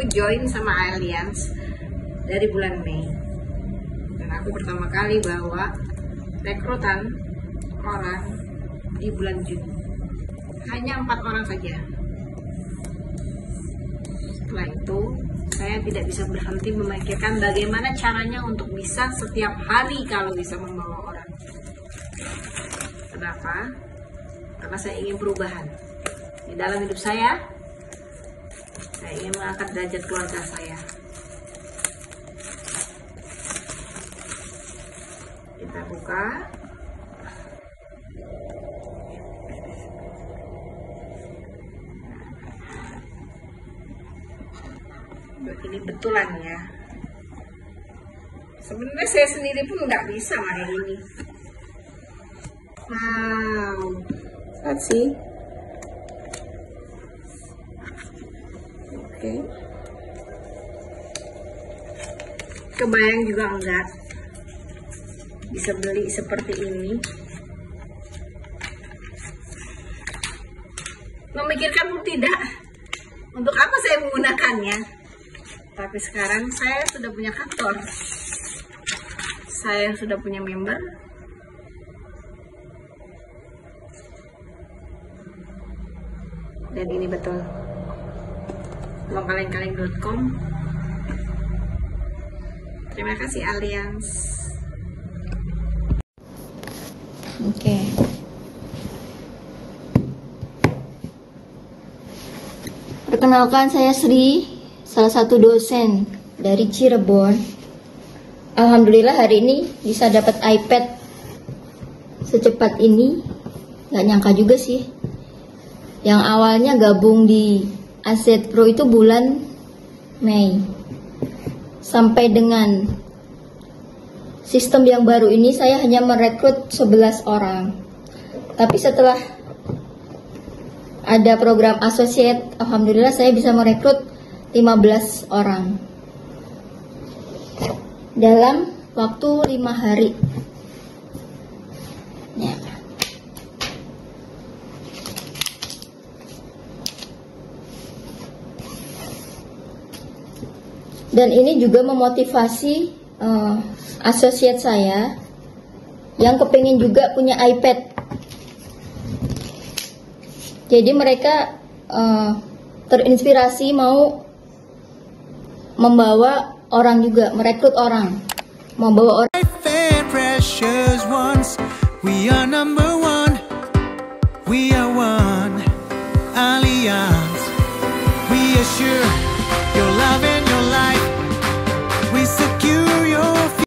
join sama Alliance dari bulan Mei, dan aku pertama kali bawa rekrutan orang di bulan Juni. Hanya 4 orang saja. Setelah itu saya tidak bisa berhenti memikirkan bagaimana caranya untuk bisa setiap hari kalau bisa membawa orang. Kenapa? Karena saya ingin perubahan di dalam hidup saya. Saya ingin mengangkat derajat keluarga saya. Kita buka. Ini betulan ya. Sebenarnya saya sendiri pun nggak bisa pakai ini. Wow, let's see. Oke. Kebayang juga enggak bisa beli seperti ini. Memikirkan pun tidak. Untuk apa saya menggunakannya? Tapi sekarang saya sudah punya kantor, saya sudah punya member, dan ini betul longkalengkaleng.com. Terima kasih Alliance. Oke. Perkenalkan, saya Sri, salah satu dosen dari Cirebon. Alhamdulillah hari ini bisa dapat iPad secepat ini. Gak nyangka juga sih. Yang awalnya gabung di Aset Pro itu bulan Mei. Sampai dengan sistem yang baru ini saya hanya merekrut 11 orang. Tapi setelah ada program associate, alhamdulillah saya bisa merekrut 15 orang dalam waktu 5 hari ya. Dan ini juga memotivasi associate saya yang kepingin juga punya iPad. Jadi mereka terinspirasi mau membawa orang juga, merekrut orang, membawa orang. We are number one, we are one, Alliance, we are sure.